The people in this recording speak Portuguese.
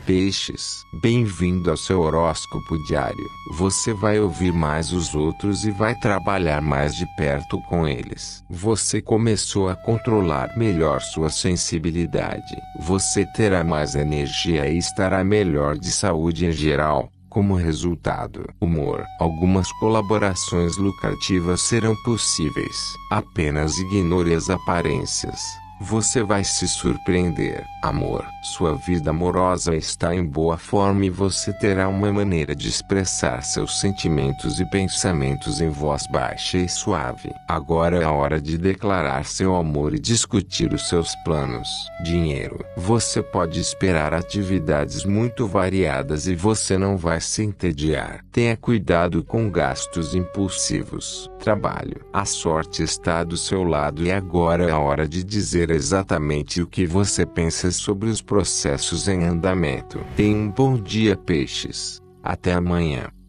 Peixes, bem-vindo ao seu horóscopo diário. Você vai ouvir mais os outros e vai trabalhar mais de perto com eles. Você começou a controlar melhor sua sensibilidade. Você terá mais energia e estará melhor de saúde em geral. Como resultado, humor. Algumas colaborações lucrativas serão possíveis. Apenas ignore as aparências. Você vai se surpreender. Amor. Sua vida amorosa está em boa forma e você terá uma maneira de expressar seus sentimentos e pensamentos em voz baixa e suave. Agora é a hora de declarar seu amor e discutir os seus planos. Dinheiro. Você pode esperar atividades muito variadas e você não vai se entediar. Tenha cuidado com gastos impulsivos. Trabalho. A sorte está do seu lado e agora é a hora de dizer exatamente o que você pensa sobre os processos em andamento. Tenha um bom dia, peixes. Até amanhã.